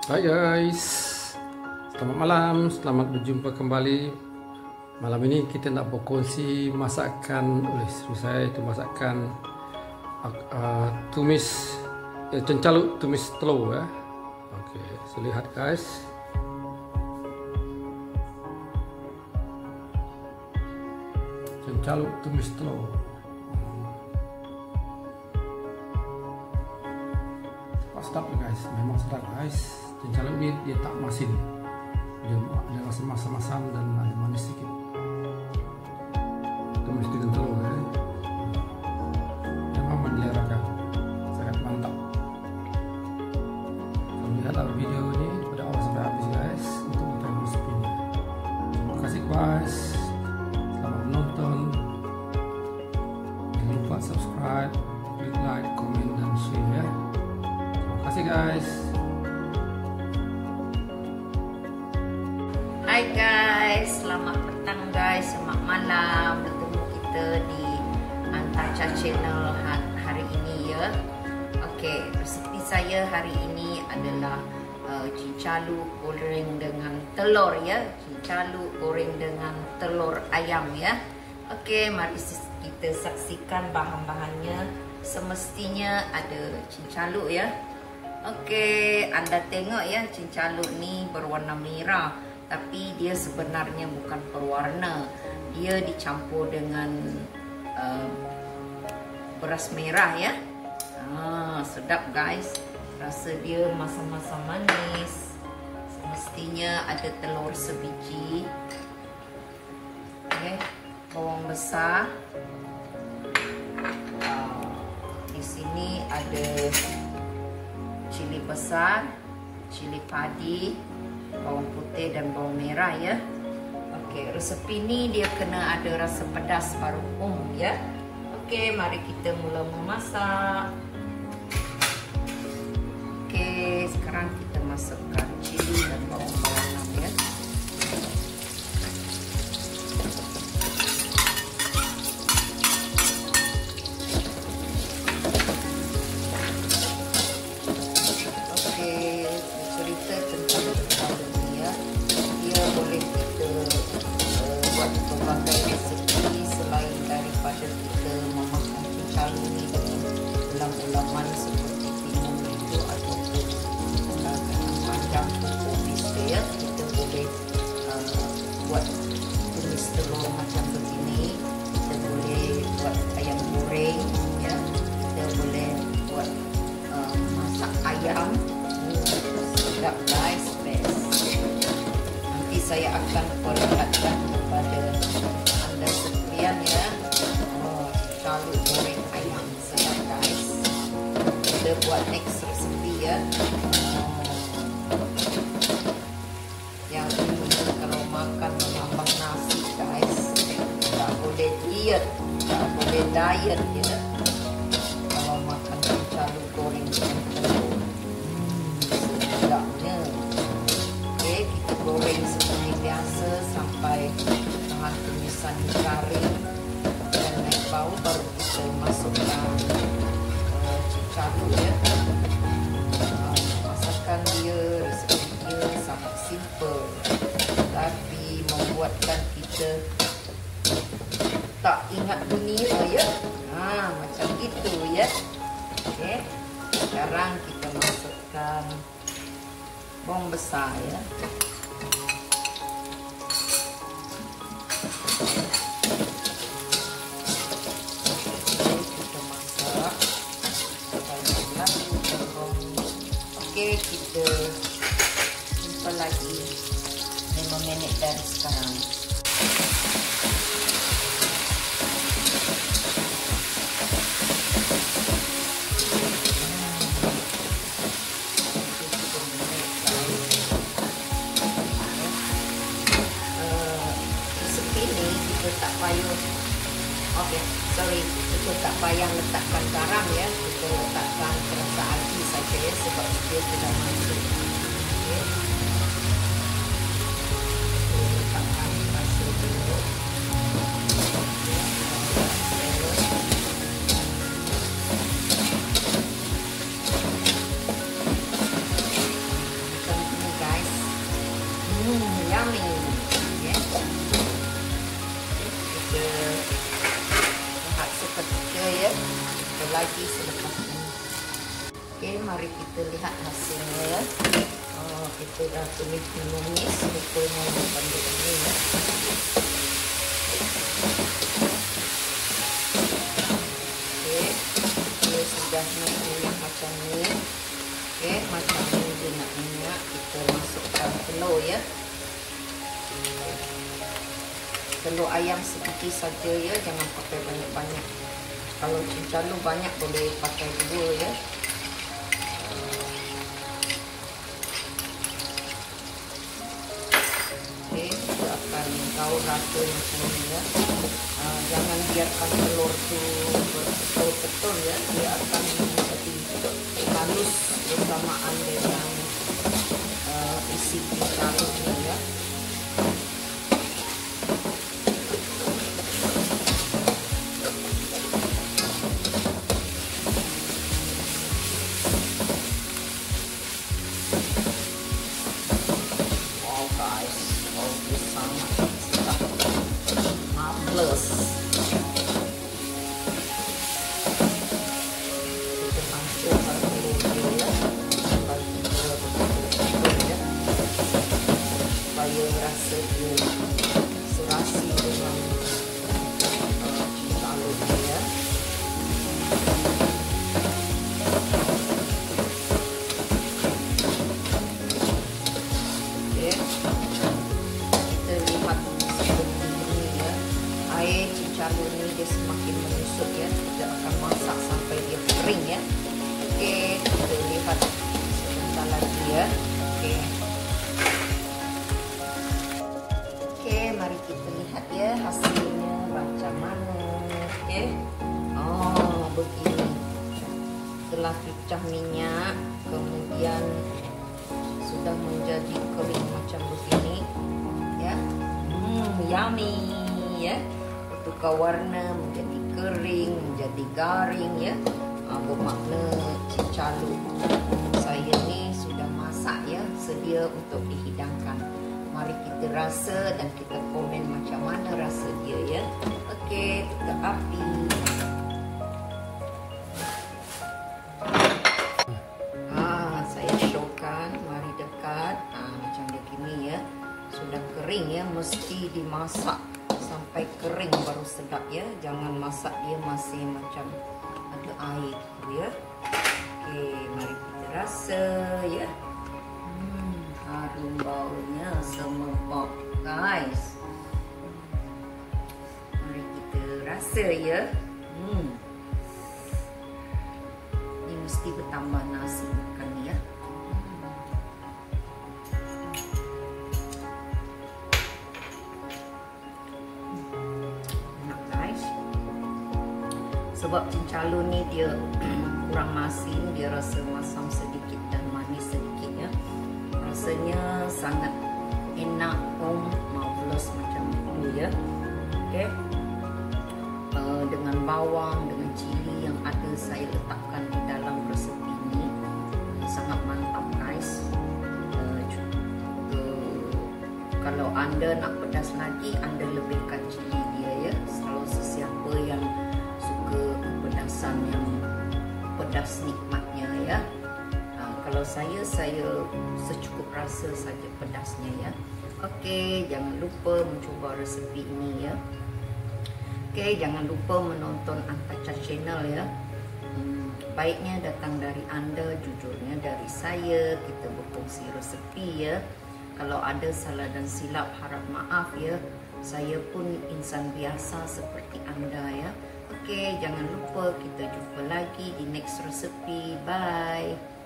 Hai guys, selamat malam, selamat berjumpa kembali. Malam ini kita nak berkongsi masakan oleh isteri saya, itu masakan tumis cencaluk tumis telur ya. Okey, so lihat guys. Cencaluk tumis telur. Sedap guys, memang sedap guys. Cencaluk ni dia tak masin, dia ada rasa masam-masam dan ada manis sikit. Tumis dengan telur ya. Memang menjelerakan, sangat mantap. Lihatlah video ini pada awal sampai habis guys untuk mengetahui resepnya. Terima kasih guys, selamat menonton. Jangan lupa subscribe, klik like, komen dan share ya. Terima kasih guys. Hai guys, selamat petang guys, selamat malam. Bertemu kita di Antaca Channel hari ini ya. Okey, resepi saya hari ini adalah cincaluk goreng dengan telur ya. Cincaluk goreng dengan telur ayam ya. Okey, mari kita saksikan bahan-bahannya. Semestinya ada cincaluk ya. Okey, anda tengok ya, cincaluk ni berwarna merah, tapi dia sebenarnya bukan berwarna. Dia dicampur dengan beras merah ya. Sedap guys. Rasa dia masam-masam manis. Semestinya ada telur sebiji. Okay. Bawang besar. Di sini ada chilli besar, chilli padi, bawang putih dan bawang merah ya. Okey, resepi ni dia kena ada rasa pedas baru ya. Okey, mari kita mula memasak. Okey, sekarang kita masukkan chilli dan bawang ya. Ulam-ulaman seperti timun itu ataupun panjang kubis ya, kita boleh buat tumis telur macam begini. Kita boleh buat ayam goreng ya, kita boleh buat masak ayam. Sedap guys, best. Nanti saya akan perlihatkan kepada anda sekalian ya. Cincaluk goreng ayam, sedap guys. Kita buat next recipe ya. Yang ini kalau makan menambah nasi guys, tak boleh diet, tak boleh diet ya. Kalau makan cincaluk goreng dengan telur, sedapnya. Okey, kita goreng seperti biasa sampai bahan tumisan garing dan naik bau, baru kita masukkan cincaluk ya. Masakan dia, resepinya sangat simple, tapi membuatkan kita tak ingat dunia ya. Macam gitu ya. Okey, sekarang kita masukkan bawang besar ya. Okey, kita simpan lagi 5 minit dari sekarang. Resepi ni kita tak payah, kita tak payah letakkan garam ya. Kita letakkan terasa air saja ya, sebab dia sudah masuk. Okay. Letakkan terasa dulu. Macam Oke, mari kita lihat hasilnya. Kita dah tumis menumis rupanya macam begini ya. Oke, dia sudah nak macam ni. Oke, macam ni dia nak minyak, kita masukkan telur ya. Telur ayam sedikit saja ya, jangan pakai banyak-banyak. Kalau cincaluk banyak boleh pakai 2 ya. Oke, kita akan gaul rata macam ni ya. Jangan biarkan telur tu betul-betul ya, dia akan menjadi halus bersamaan dengan isi cincaluknya ya. Rasa dia serasi dengan cincaluk dia. Okay. Kita lihat seperti ini ya. Air cincaluk ini dia semakin menyusut ya. Kita akan masak sampai dia kering ya. Okay, kita lihat sebentar lagi ya. Okay. Mari kita lihat ya hasilnya macam mana. Okey. Begini. Setelah pecah minyak, kemudian sudah menjadi kering macam begini ya. Yummy ya. Bertukar warna menjadi kering, menjadi garing ya. Bermakna cincaluk saya ni sudah masak ya, sedia untuk dihidangkan. Mari kita rasa dan kita komen macam mana rasa dia ya. Okey, tutup api. Saya showkan, mari dekat. Macam begini ya. Sudah kering ya, mesti dimasak sampai kering baru sedap ya. Jangan masak dia masih macam ada air tu ya. Okey, mari kita rasa ya. Harum baunya semerbak guys. Mari kita rasa ya. Ini mesti bertambah nasi makan ya. Enak guys. Sebab cincaluk ni dia kurang masin, dia rasa masam sedikit dan manis sedikit ya. Rasanya sangat enak, marvelous macam itu ya. Okey. Dengan bawang, dengan cili yang ada saya letakkan di dalam resepi ini. Sangat mantap guys. Kalau anda nak pedas lagi, anda lebihkan cili dia ya. Kalau sesiapa yang suka kepedasan yang pedas nikmatnya ya. Kalau saya secukup rasa saja pedasnya ya. Okey, jangan lupa mencuba resepi ini ya. Okey, jangan lupa menonton Antacha channel ya. Baiknya datang dari anda, jujurnya dari saya. Kita berkongsi resepi ya. Kalau ada salah dan silap, harap maaf ya. Saya pun insan biasa seperti anda ya. Okey, jangan lupa kita jumpa lagi di next resepi. Bye.